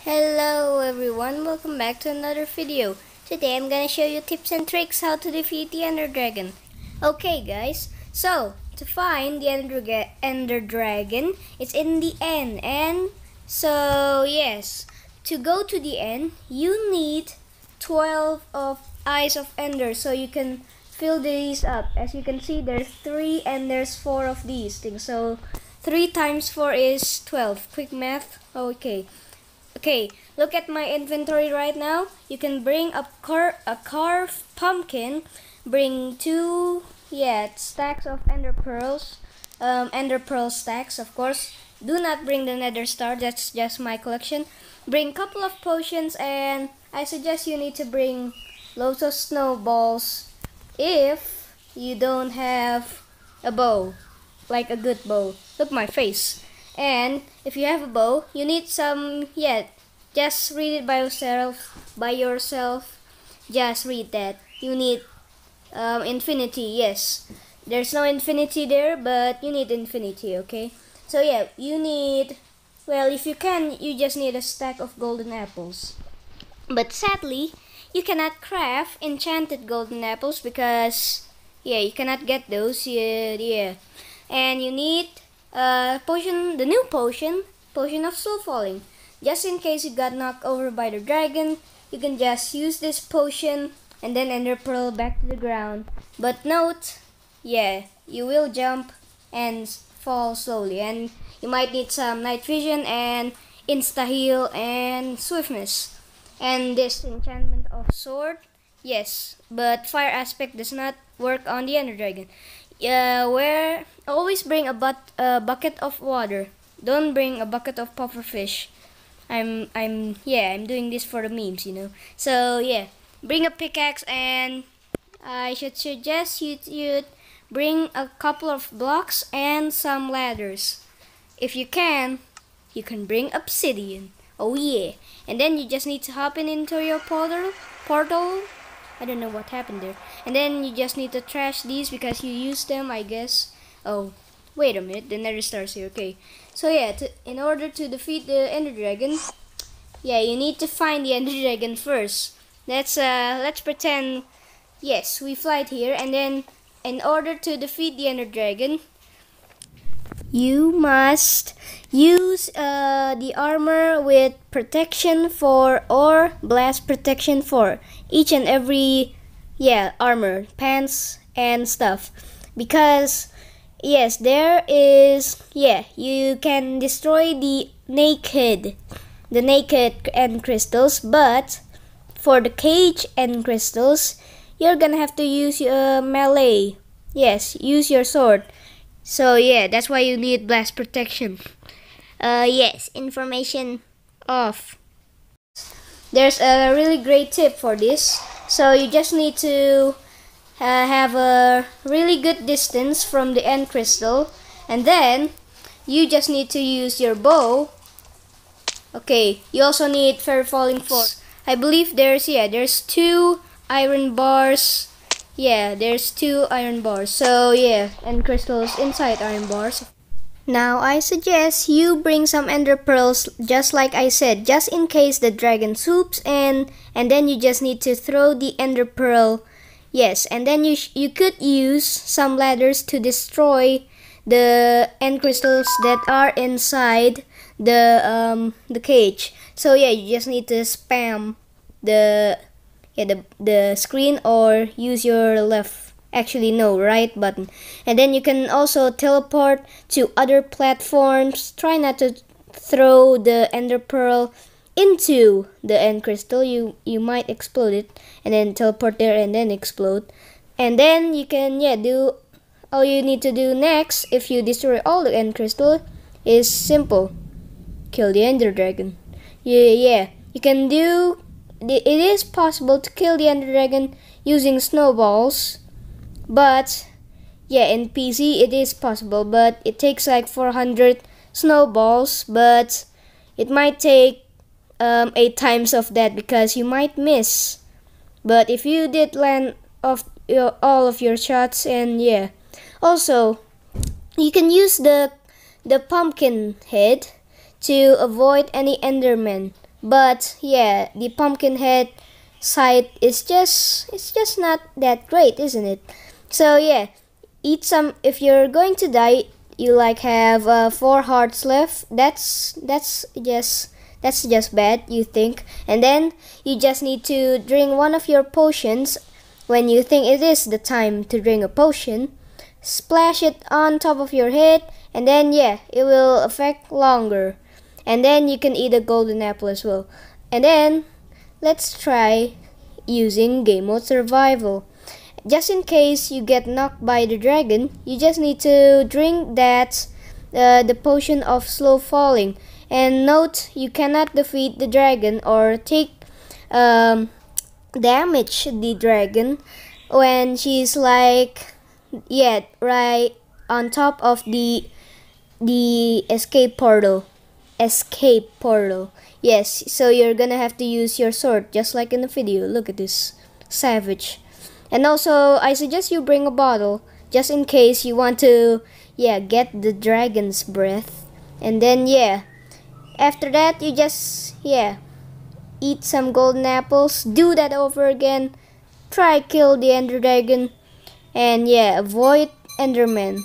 Hello everyone, welcome back to another video. Today I'm gonna show you tips and tricks how to defeat the Ender Dragon. Okay guys, so to find the Ender Dragon, it's in the end. And so yes, to go to the end, you need 12 of Eyes of Ender so you can fill these up. As you can see, there's 3 and there's 4 of these things. So 3 times 4 is 12. Quick math. Okay, look at my inventory right now. You can bring a carved pumpkin, bring 2 stacks of ender pearls, ender pearl stacks of course. Do not bring the nether star, that's just my collection. Bring couple of potions, and I suggest you need to bring loads of snowballs if you don't have a bow, like a good bow. Look my face. And if you have a bow, you need some, just read it by yourself, just read that. You need infinity, yes. There's no infinity there, but you need infinity, okay? So yeah, you need, well, if you can, you just need a stack of golden apples. But sadly, you cannot craft enchanted golden apples because, you cannot get those, And you need potion, the new potion of slow falling. Just in case you got knocked over by the dragon, you can just use this potion and then ender pearl back to the ground. But note, you will jump and fall slowly, and you might need some night vision and insta heal and swiftness. And this enchantment of sword, yes, but fire aspect does not work on the ender dragon. Always bring a bucket of water. Don't bring a bucket of puffer fish. I'm doing this for the memes, So bring a pickaxe, and I should suggest you bring a couple of blocks and some ladders. If you can bring obsidian. Oh yeah. And then you just need to hop into your portal. I don't know what happened there. And then you just need to trash these because you used them, I guess. Oh, wait a minute, the nether stars here. Okay. So in order to defeat the ender dragon, you need to find the ender dragon first. Let's pretend, yes, we fly here, and then in order to defeat the ender dragon, you must use the armor with protection 4 or blast protection 4. Each and every armor, pants and stuff. Because there is you can destroy the naked end crystals, but for the cage end crystals, you're gonna have to use your melee. Yes, use your sword. So that's why you need blast protection. Information off. There's a really great tip for this. So you just need to have a really good distance from the end crystal, and then you just need to use your bow. Okay, you also need Fair Falling 4. I believe there's 2 iron bars. There's 2 iron bars. So and crystals inside iron bars. Now I suggest you bring some ender pearls, just like I said, just in case the dragon swoops, and then you just need to throw the ender pearl. Yes, and then you could use some ladders to destroy the end crystals that are inside the cage. So you just need to spam the screen or use your right button. And then you can also teleport to other platforms. Try not to throw the ender pearl into the end crystal. You might explode it, and then teleport there and then explode. And then you can do all you need to do next. If you destroy all the end crystal, is simple: kill the ender dragon. You can do it. Is possible to kill the ender dragon using snowballs, but in PC it is possible, but it takes like 400 snowballs. But it might take 8 times of that because you might miss. But if you did land all of your shots, and also you can use the pumpkin head to avoid any enderman. But yeah, the Pumpkinhead site is just not that great, isn't it? So yeah, eat some. If you're going to die, you like have 4 hearts left. That's just bad, you think. And then you just need to drink one of your potions when you think it is the time to drink a potion. Splash it on top of your head, and then yeah, it will affect longer. And then you can eat a golden apple as well. And then let's try using game mode survival. Just in case you get knocked by the dragon, you just need to drink the potion of slow falling. And note, you cannot defeat the dragon or take damage the dragon when she's like right on top of the escape portal. Yes, so you're gonna have to use your sword just like in the video. Look at this, savage. And also, I suggest you bring a bottle just in case you want to get the dragon's breath. And then after that you just eat some golden apples. Do that over again. Try kill the ender dragon, and avoid enderman.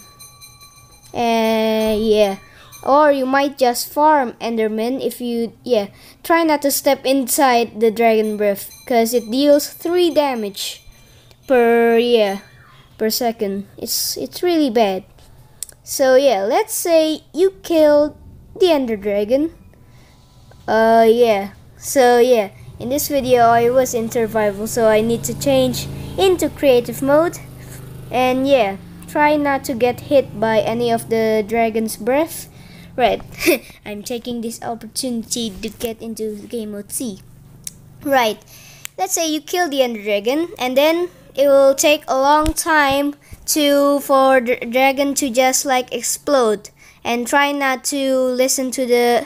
Or you might just farm enderman if you try not to step inside the dragon breath, because it deals 3 damage per second. It's really bad. So let's say you killed the ender dragon. So in this video I was in survival, so I need to change into creative mode. And try not to get hit by any of the dragon's breath. Right. I'm taking this opportunity to get into game mode C. Right. Let's say you kill the ender dragon, and then it will take a long time for the dragon to just like explode. And try not to listen to the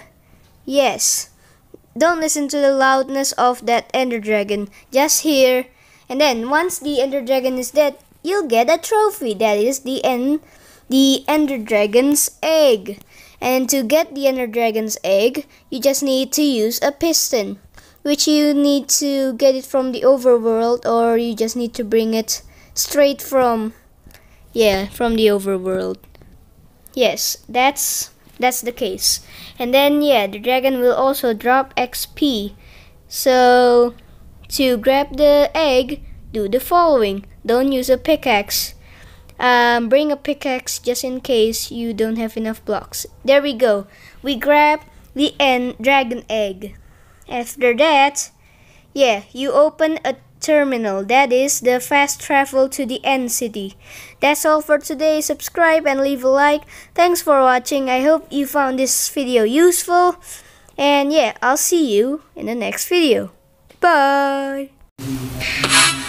don't listen to the loudness of that ender dragon. Just hear, and then once the ender dragon is dead, you'll get a trophy. That is the ender dragon's egg. And to get the ender dragon's egg, you just need to use a piston, which you need to get it from the overworld, or you just need to bring it straight from the overworld. Yes, that's the case. And then the dragon will also drop XP. So to grab the egg, do the following. Don't use a pickaxe. Bring a pickaxe just in case you don't have enough blocks. There we go. We grab the dragon egg. After that, you open a terminal. That is the fast travel to the end city. That's all for today. Subscribe and leave a like. Thanks for watching. I hope you found this video useful. And I'll see you in the next video. Bye.